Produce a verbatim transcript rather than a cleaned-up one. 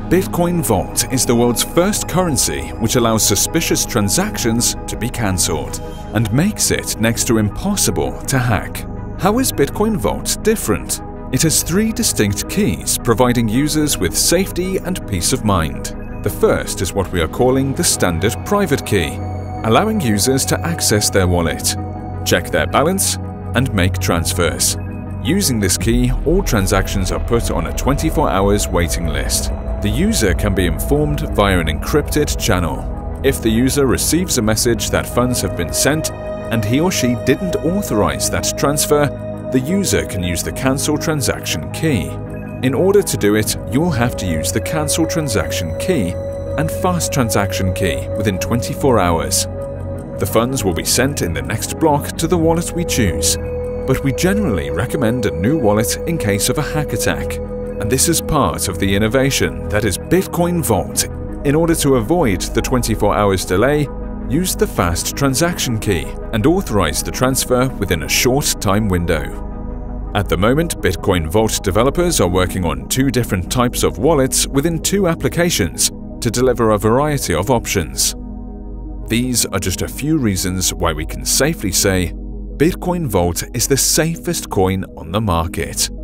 Bitcoin Vault is the world's first currency which allows suspicious transactions to be cancelled and makes it next to impossible to hack. How is Bitcoin Vault different? It has three distinct keys providing users with safety and peace of mind. The first is what we are calling the standard private key, allowing users to access their wallet, check their balance, and make transfers. Using this key, all transactions are put on a twenty-four hours waiting list. The user can be informed via an encrypted channel. If the user receives a message that funds have been sent and he or she didn't authorize that transfer, the user can use the cancel transaction key. In order to do it, you'll have to use the cancel transaction key and fast transaction key within twenty-four hours. The funds will be sent in the next block to the wallet we choose, but we generally recommend a new wallet in case of a hack attack. And this is part of the innovation that is Bitcoin Vault. In order to avoid the twenty-four hours delay, use the fast transaction key and authorize the transfer within a short time window. At the moment, Bitcoin Vault developers are working on two different types of wallets within two applications to deliver a variety of options. These are just a few reasons why we can safely say Bitcoin Vault is the safest coin on the market.